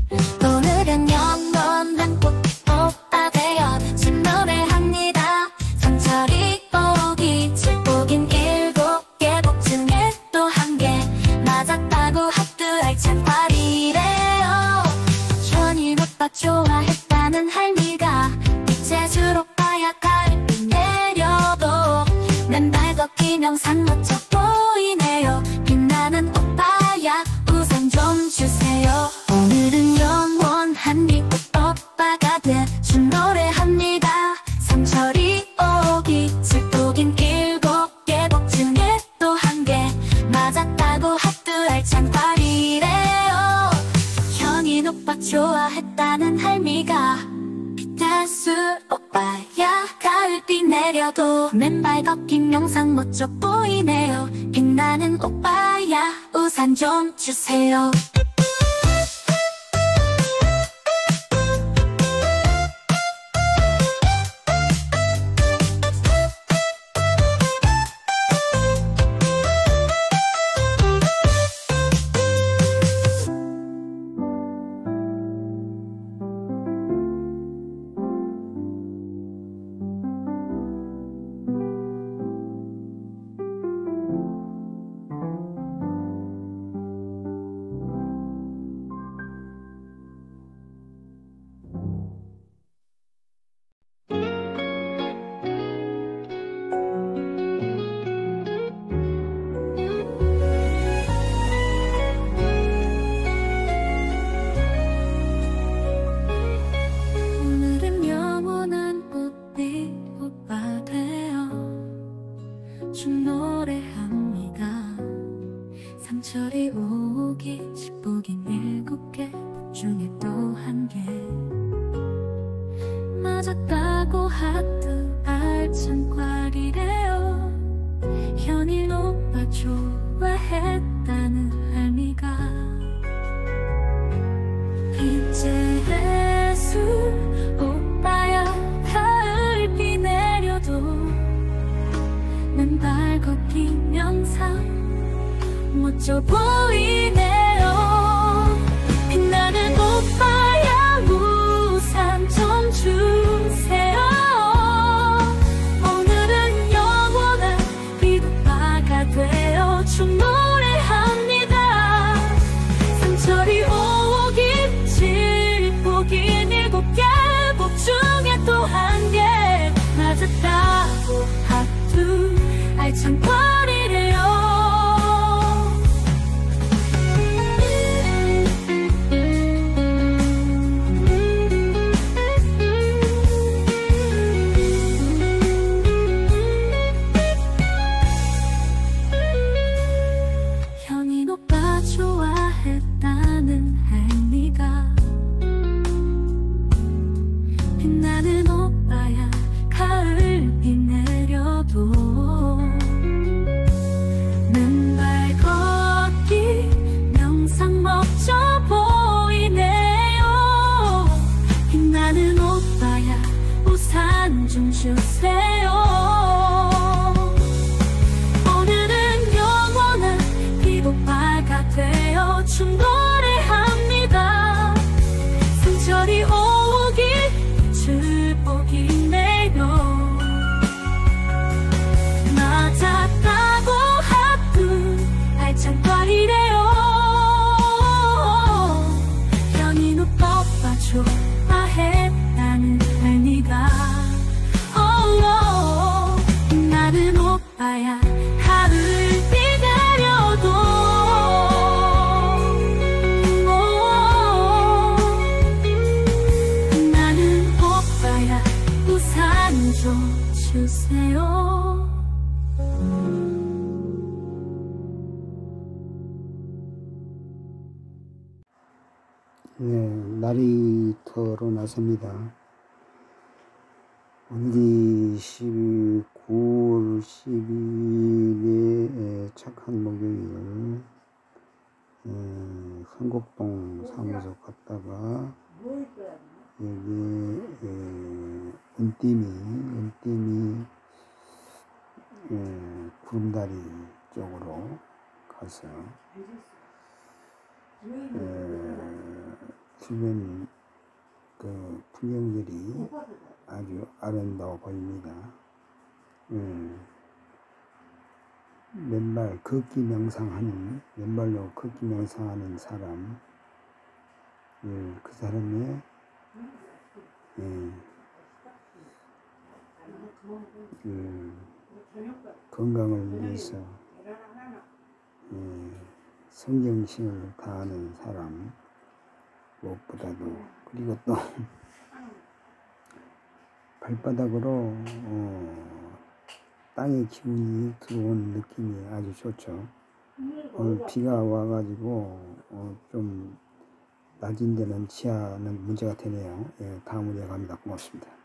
오늘은 영원한 꽃오빠 되어준 노래합니다. 상철이 오기 7복인 7개 복 중에 또 한 개 맞았다고 하트할 찬파리래요. 현인 오빠 좋아했다는 할미가 이제줄 오빠야 가을비 내려도 맨발 걷기 영상 멋져 보이네요. 빛나는 오빠야 우산 좀 주세요. 오늘은 영원한 이 오빠가 돼준 노래합니다. 상철이 오기 7복인 7개 복 중에 또 한 개 맞았다고 하트할 찬파리래요. 현인 오빠 좋아했다는 할미가 빛나는 오빠야 가을비 내려도 맨발 걷긴 영상 멋져 보이네요. 빛나는 오빠야 우산 좀 주세요. 상철이 오기 10복인 7개 중에 또 한 개 맞았다고 하트 알찬과리래요. 현인 오빠 좋아했다는 할미가 이제술 오빠야 가을비 내려도 맨발 걷기 영상 멋져 보이네요. 빛나는 오빠야 우산 좀 주세요. 오늘은 영원한 비오빠가 되어준 노래합니다. 상철이 오기 7복인 7개 복 중에 또 한 개 맞았다고 하트 알찬과리래요. 좋아했다는 할미가 빛나는 오빠야 가을비 내려도 맨발 걷기 영상 멋져 보이네요. 빛나는 오빠야 우산 좀 주세요. 되어준 노래합니다. 상철이 오기 7복이 내려 맞았다고 하트 알찬과리래요. 현인 오빠 좋아했다는 할미가 나는 오빠야 가을비 내려도 좀 주세요. 네, 나리터로 나섭니다. 오늘이 9월 12일에 착한 목요일, 흥곡동 사무소 갔다가 여기 은띠미 구름다리 쪽으로 가서 주변 그 풍경들이 아주 아름다워 보입니다. 맨발 걷기 명상하는, 맨발로 걷기 명상하는 사람, 그 사람의 건강을 위해서 성경심을 다하는 사람, 무엇보다도, 그리고 또 발바닥으로 땅의 기운이 들어온 느낌이 아주 좋죠. 오늘 비가 와가지고 좀 낮은 데는 지하는 문제가 되네요. 예, 다음으로 이어갑니다. 고맙습니다.